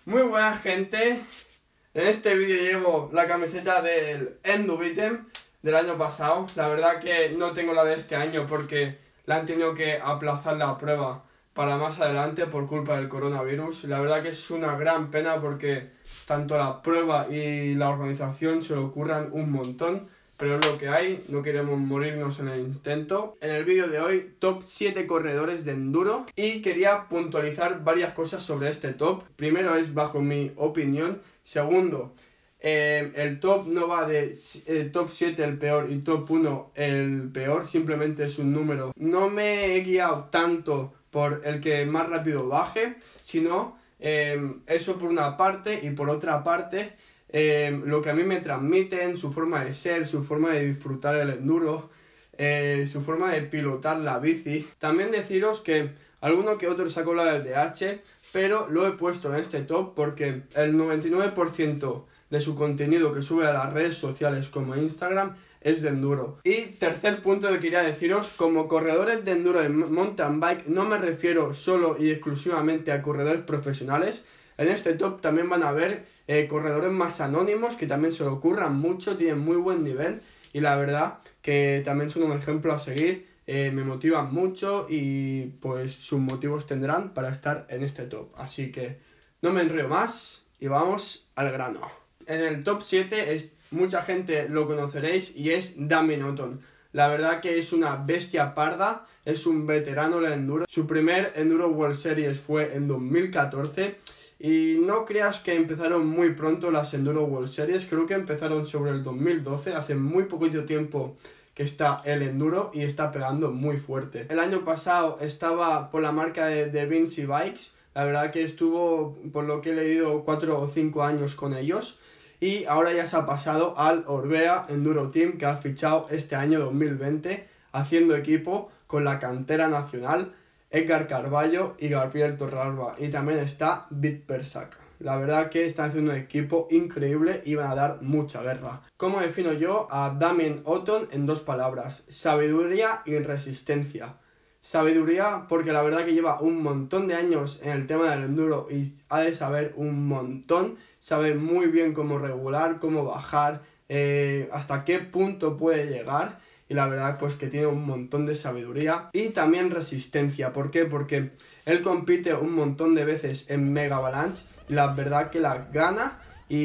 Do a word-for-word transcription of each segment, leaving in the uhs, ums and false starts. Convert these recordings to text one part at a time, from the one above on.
Muy buena gente, en este vídeo llevo la camiseta del Endubitem del año pasado. La verdad que no tengo la de este año porque la han tenido que aplazar la prueba para más adelante por culpa del coronavirus. La verdad que es una gran pena porque tanto la prueba y la organización se lo curran un montón, pero es lo que hay, no queremos morirnos en el intento. En el vídeo de hoy, top siete corredores de enduro, y quería puntualizar varias cosas sobre este top. Primero es bajo mi opinión. Segundo, eh, el top no va de eh, top siete el peor y top uno el peor, simplemente es un número. No me he guiado tanto por el que más rápido baje, sino eh, eso por una parte, y por otra parte Eh, lo que a mí me transmiten, su forma de ser, su forma de disfrutar el enduro, eh, su forma de pilotar la bici. También deciros que alguno que otro sacó la del D H, pero lo he puesto en este top porque el noventa y nueve por ciento de su contenido que sube a las redes sociales como Instagram es de enduro. Y tercer punto que quería deciros, como corredores de enduro en mountain bike, no me refiero solo y exclusivamente a corredores profesionales. En este top también van a ver eh, corredores más anónimos que también se lo curran mucho, tienen muy buen nivel y la verdad que también son un ejemplo a seguir, eh, me motivan mucho y pues sus motivos tendrán para estar en este top. Así que no me enrollo más y vamos al grano. En el top siete es, mucha gente lo conoceréis y es Damien Otton. La verdad que es una bestia parda, es un veterano del enduro. Su primer Enduro World Series fue en dos mil catorce. Y no creas que empezaron muy pronto las Enduro World Series, creo que empezaron sobre el dos mil doce, hace muy poquito tiempo que está el enduro y está pegando muy fuerte. El año pasado estaba por la marca de, de Vinci Bikes, la verdad que estuvo, por lo que he leído, cuatro o cinco años con ellos. Y ahora ya se ha pasado al Orbea Enduro Team, que ha fichado este año dos mil veinte, haciendo equipo con la cantera nacional Edgar Carballo y Gabriel Torralba, y también está Bit Persac. La verdad que están haciendo un equipo increíble y van a dar mucha guerra. ¿Cómo defino yo a Damien Otton en dos palabras? Sabiduría y resistencia. Sabiduría porque la verdad que lleva un montón de años en el tema del enduro y ha de saber un montón, sabe muy bien cómo regular, cómo bajar, eh, hasta qué punto puede llegar. Y la verdad pues que tiene un montón de sabiduría y también resistencia. ¿Por qué? Porque él compite un montón de veces en Mega Avalanche y la verdad que la gana,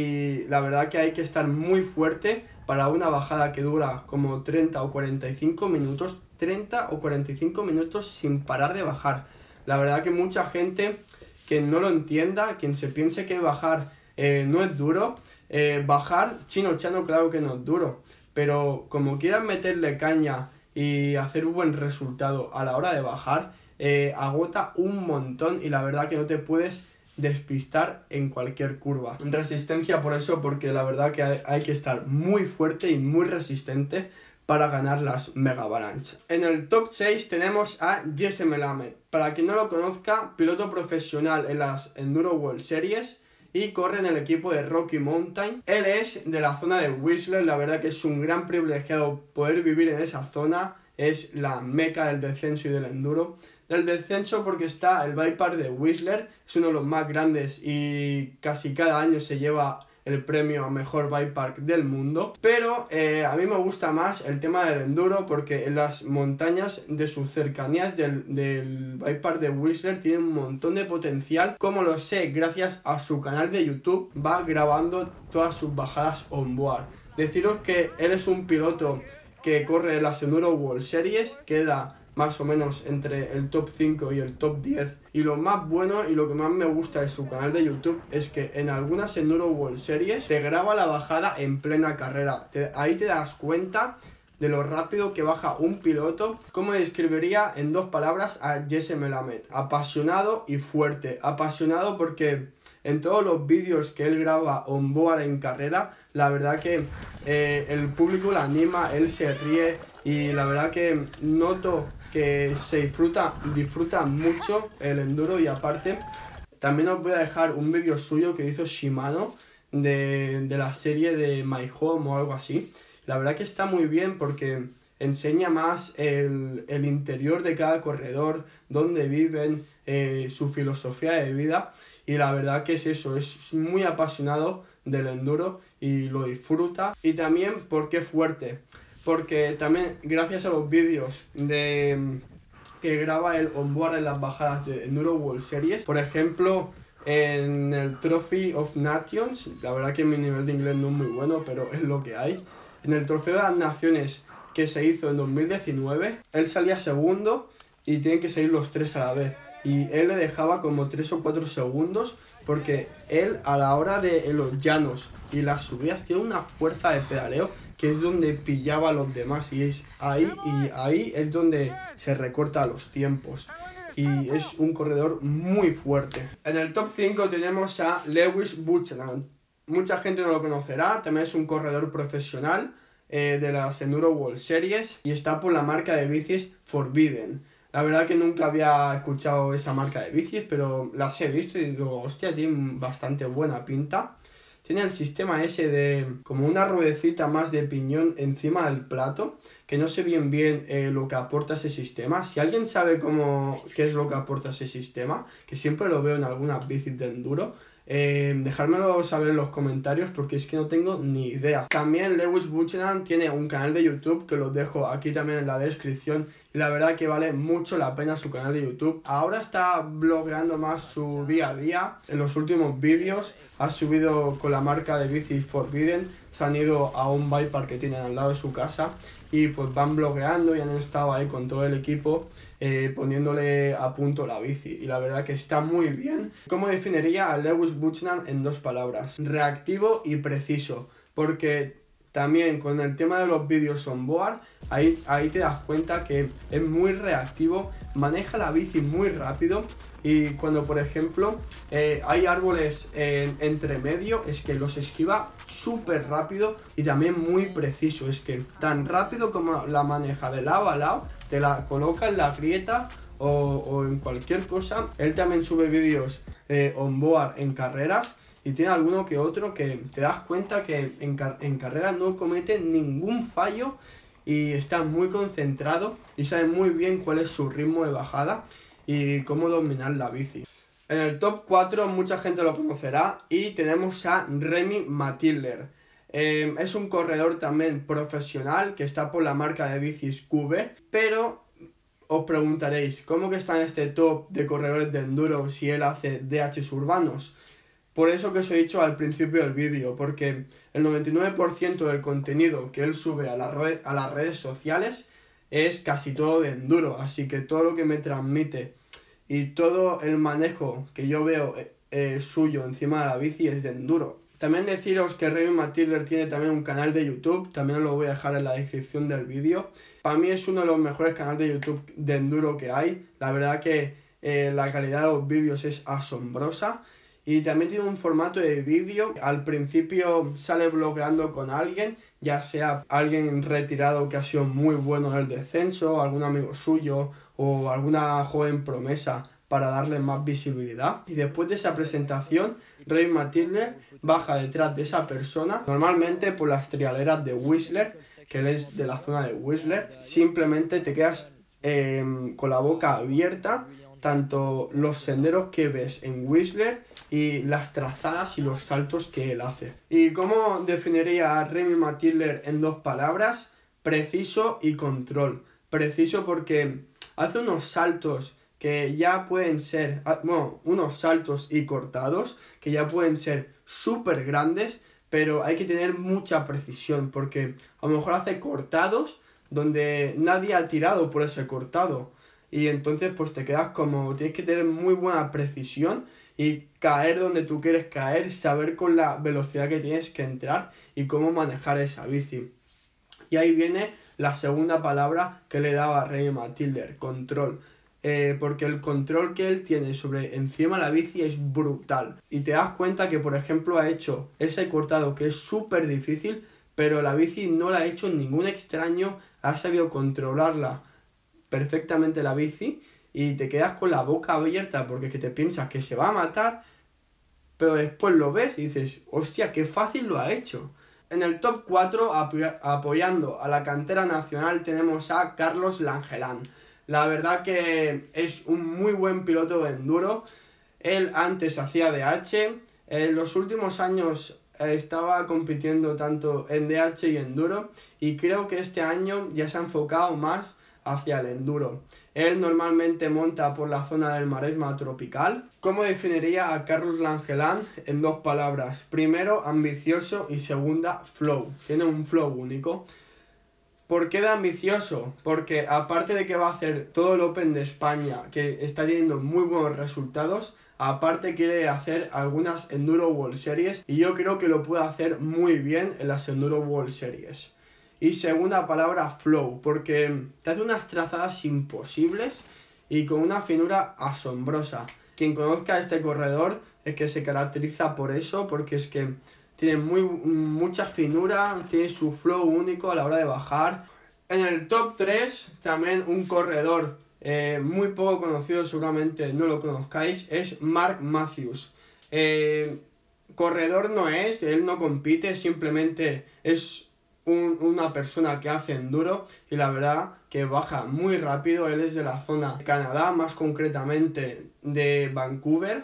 y la verdad que hay que estar muy fuerte para una bajada que dura como treinta o cuarenta y cinco minutos, treinta o cuarenta y cinco minutos sin parar de bajar. La verdad que mucha gente que no lo entienda, quien se piense que bajar eh, no es duro, eh, bajar chino chano claro que no es duro. Pero como quieran meterle caña y hacer un buen resultado a la hora de bajar, eh, agota un montón y la verdad que no te puedes despistar en cualquier curva. Resistencia por eso, porque la verdad que hay, hay que estar muy fuerte y muy resistente para ganar las Mega Avalanche. En el top seis tenemos a Jesse Melamed. Para quien no lo conozca, piloto profesional en las Enduro World Series y corre en el equipo de Rocky Mountain. Él es de la zona de Whistler, la verdad que es un gran privilegiado poder vivir en esa zona, es la meca del descenso y del enduro. Del descenso porque está el bike park de Whistler, es uno de los más grandes y casi cada año se lleva el premio a mejor bike park del mundo, pero eh, a mí me gusta más el tema del enduro porque en las montañas de sus cercanías del, del bike park de Whistler tiene un montón de potencial, como lo sé gracias a su canal de YouTube, va grabando todas sus bajadas on-board. Deciros que él es un piloto que corre las Enduro World Series, queda más o menos entre el top cinco y el top diez, y lo más bueno y lo que más me gusta de su canal de YouTube es que en algunas Enduro World Series te graba la bajada en plena carrera. Te, ahí te das cuenta de lo rápido que baja un piloto. ¿Cómo describiría en dos palabras a Jesse Melamed? Apasionado y fuerte. Apasionado porque en todos los vídeos que él graba on-board en carrera, la verdad que eh, el público la anima, él se ríe y la verdad que noto que se disfruta, disfruta mucho el enduro. Y aparte también os voy a dejar un vídeo suyo que hizo Shimano de, de la serie de My Home o algo así. La verdad que está muy bien porque enseña más el, el interior de cada corredor, dónde viven, eh, su filosofía de vida, y la verdad que es eso, es muy apasionado del enduro y lo disfruta. Y también porque es fuerte, porque también gracias a los vídeos de que graba el onboard en las bajadas de Enduro World Series, por ejemplo en el Trophy of Nations, la verdad que mi nivel de inglés no es muy bueno, pero es lo que hay. En el Trofeo de las Naciones que se hizo en dos mil diecinueve, él salía segundo y tienen que salir los tres a la vez. Y él le dejaba como tres o cuatro segundos porque él a la hora de los llanos y las subidas tiene una fuerza de pedaleo que es donde pillaba a los demás, y es ahí, y ahí es donde se recorta los tiempos. Y es un corredor muy fuerte. En el top cinco tenemos a Lewis Buchanan. Mucha gente no lo conocerá, también es un corredor profesional eh, de las Enduro World Series y está por la marca de bicis Forbidden. La verdad que nunca había escuchado esa marca de bicis, pero las he visto y digo, hostia, tiene bastante buena pinta. Tiene el sistema ese de como una ruedecita más de piñón encima del plato, que no sé bien bien eh, lo que aporta ese sistema. Si alguien sabe cómo, qué es lo que aporta ese sistema, que siempre lo veo en algunas bicis de enduro, eh, dejármelo saber en los comentarios porque es que no tengo ni idea. También Lewis Buchanan tiene un canal de YouTube que lo dejo aquí también en la descripción, y la verdad que vale mucho la pena su canal de YouTube. Ahora está blogueando más su día a día. En los últimos vídeos ha subido con la marca de bicis Forbidden, se han ido a un bike park que tienen al lado de su casa y pues van blogueando y han estado ahí con todo el equipo eh, poniéndole a punto la bici, y la verdad que está muy bien. ¿Cómo definiría a Lewis Buchanan en dos palabras? Reactivo y preciso, porque también con el tema de los vídeos onboard, ahí, ahí te das cuenta que es muy reactivo, maneja la bici muy rápido, y cuando por ejemplo eh, hay árboles eh, entre medio, es que los esquiva súper rápido y también muy preciso. Es que tan rápido como la maneja de lado a lado, te la coloca en la grieta o, o en cualquier cosa. Él también sube vídeos eh, onboard en carreras, y tiene alguno que otro que te das cuenta que en, car en carreras no comete ningún fallo y está muy concentrado y sabe muy bien cuál es su ritmo de bajada y cómo dominar la bici. En el top cuatro mucha gente lo conocerá y tenemos a Remy Matilder. Eh, es un corredor también profesional que está por la marca de bicis Cube, pero os preguntaréis, ¿cómo que está en este top de corredores de enduro si él hace D Hs urbanos? Por eso que os he dicho al principio del vídeo, porque el noventa y nueve por ciento del contenido que él sube a, la red, a las redes sociales es casi todo de enduro, así que todo lo que me transmite y todo el manejo que yo veo eh, suyo encima de la bici es de enduro. También deciros que Remy Matilder tiene también un canal de YouTube, también lo voy a dejar en la descripción del vídeo. Para mí es uno de los mejores canales de YouTube de enduro que hay, la verdad que eh, la calidad de los vídeos es asombrosa. Y también tiene un formato de vídeo. Al principio sale blogueando con alguien, ya sea alguien retirado que ha sido muy bueno en el descenso, algún amigo suyo o alguna joven promesa para darle más visibilidad. Y después de esa presentación, Remy Matilder baja detrás de esa persona, normalmente por las trialeras de Whistler, que él es de la zona de Whistler. Simplemente te quedas eh, con la boca abierta, tanto los senderos que ves en Whistler y las trazadas y los saltos que él hace. ¿Y cómo definiría a Remy Matilder en dos palabras? Preciso y control. Preciso porque hace unos saltos que ya pueden ser, bueno, unos saltos y cortados que ya pueden ser súper grandes, pero hay que tener mucha precisión porque a lo mejor hace cortados donde nadie ha tirado por ese cortado, y entonces pues te quedas como, tienes que tener muy buena precisión y caer donde tú quieres caer, saber con la velocidad que tienes que entrar y cómo manejar esa bici. Y ahí viene la segunda palabra que le daba a Remy Matilder, control. Eh, porque el control que él tiene sobre encima de la bici es brutal. Y te das cuenta que, por ejemplo, ha hecho ese cortado que es súper difícil, pero la bici no la ha hecho ningún extraño, ha sabido controlarla perfectamente la bici, y te quedas con la boca abierta porque es que te piensas que se va a matar, pero después lo ves y dices, hostia, qué fácil lo ha hecho. En el top cuatro, apoyando a la cantera nacional, tenemos a Carlos Langelán. La verdad que es un muy buen piloto de enduro. Él antes hacía D H, en los últimos años estaba compitiendo tanto en D H y enduro, y creo que este año ya se ha enfocado más hacia el enduro. Él normalmente monta por la zona del Maresma tropical. ¿Cómo definiría a Carlos Langelán en dos palabras? Primero, ambicioso, y segunda, flow. Tiene un flow único. ¿Por qué de ambicioso? Porque aparte de que va a hacer todo el Open de España, que está teniendo muy buenos resultados, aparte quiere hacer algunas Enduro World Series, y yo creo que lo puede hacer muy bien en las Enduro World Series. Y segunda palabra, flow, porque te hace unas trazadas imposibles y con una finura asombrosa. Quien conozca a este corredor es que se caracteriza por eso, porque es que tiene muy, mucha finura, tiene su flow único a la hora de bajar. En el top tres, también un corredor eh, muy poco conocido, seguramente no lo conozcáis, es Mark Matthews. Eh, corredor no es, él no compite, simplemente es un, una persona que hace enduro, y la verdad que baja muy rápido. Él es de la zona de Canadá, más concretamente de Vancouver,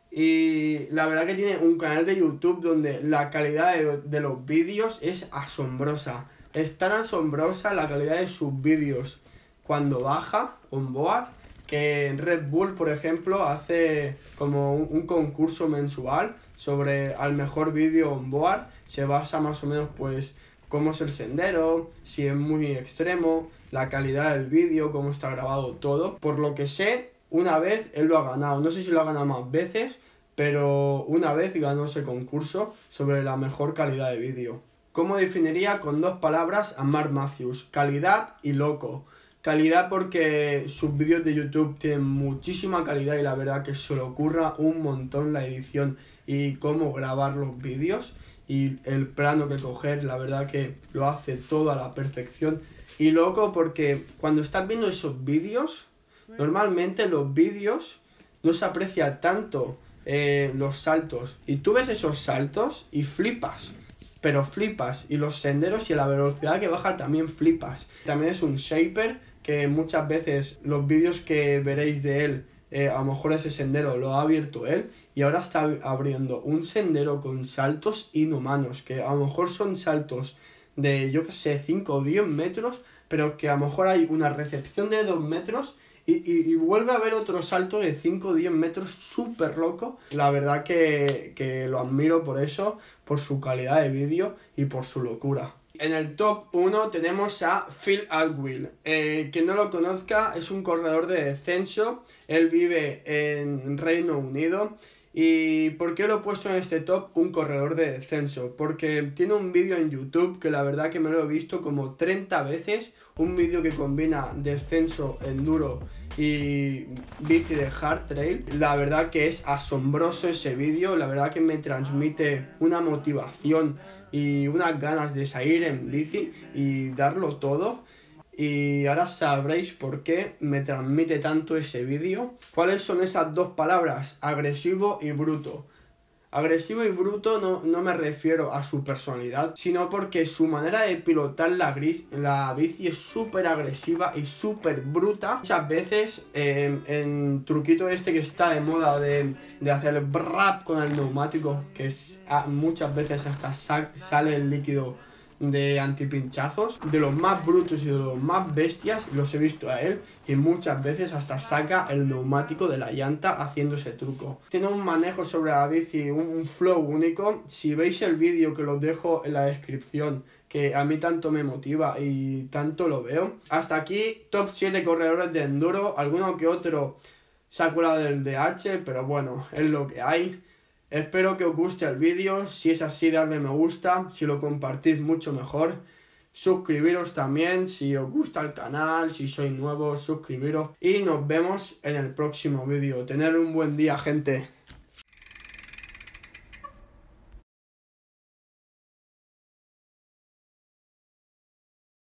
y la verdad que tiene un canal de YouTube donde la calidad de, de los vídeos es asombrosa. Es tan asombrosa la calidad de sus vídeos cuando baja on board, que en Red Bull, por ejemplo, hace como un, un concurso mensual sobre al mejor vídeo on board. Se basa más o menos pues cómo es el sendero, si es muy extremo, la calidad del vídeo, cómo está grabado todo. Por lo que sé, una vez él lo ha ganado. No sé si lo ha ganado más veces, pero una vez ganó ese concurso sobre la mejor calidad de vídeo. ¿Cómo definiría con dos palabras a Mark Matthews? Calidad y loco. Calidad porque sus vídeos de YouTube tienen muchísima calidad, y la verdad que se le ocurra un montón la edición y cómo grabar los vídeos y el plano que coger. La verdad que lo hace todo a la perfección. Y loco porque cuando estás viendo esos vídeos, normalmente los vídeos no se aprecia tanto eh, los saltos, y tú ves esos saltos y flipas. Pero flipas, y los senderos y a la velocidad que baja también flipas. También es un shaper, que muchas veces los vídeos que veréis de él, eh, a lo mejor ese sendero lo ha abierto él, y ahora está abriendo un sendero con saltos inhumanos, que a lo mejor son saltos de, yo que sé, cinco o diez metros, pero que a lo mejor hay una recepción de dos metros, y, y, y vuelve a haber otro salto de cinco o diez metros súper loco. La verdad que, que lo admiro por eso, por su calidad de vídeo y por su locura. En el top uno tenemos a Phil Atwill. Eh, quien no lo conozca, es un corredor de descenso. Él vive en Reino Unido. ¿Y por qué lo he puesto en este top? Un corredor de descenso. Porque tiene un vídeo en YouTube que la verdad que me lo he visto como treinta veces. Un vídeo que combina descenso, enduro y bici de hard trail. La verdad que es asombroso ese vídeo. La verdad que me transmite una motivación y unas ganas de salir en bici y darlo todo. Y ahora sabréis por qué me transmite tanto ese vídeo. ¿Cuáles son esas dos palabras? Agresivo y bruto. Agresivo y bruto no, no me refiero a su personalidad, sino porque su manera de pilotar la, gris, la bici es súper agresiva y súper bruta. Muchas veces eh, en truquito este que está de moda de, de hacer el brrrap con el neumático, que es, a, muchas veces hasta sa sale el líquido de antipinchazos, de los más brutos y de los más bestias los he visto a él, y muchas veces hasta saca el neumático de la llanta haciendo ese truco. Tiene un manejo sobre la bici, un, un flow único. Si veis el vídeo, que lo dejo en la descripción, que a mí tanto me motiva y tanto lo veo. Hasta aquí top siete corredores de enduro. Alguno que otro se ha colado del D H, pero bueno, es lo que hay. Espero que os guste el vídeo. Si es así, darle me gusta. Si lo compartís, mucho mejor. Suscribiros también si os gusta el canal. Si sois nuevos, suscribiros. Y nos vemos en el próximo vídeo. Tener un buen día, gente.